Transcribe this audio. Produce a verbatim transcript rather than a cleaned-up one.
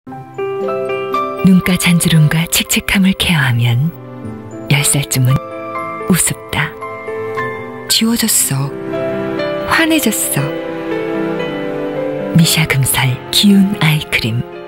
눈가 잔주름과 칙칙함을 케어하면 열 살쯤은 우습다. 지워졌어. 환해졌어. 미샤 금살 기운 아이크림.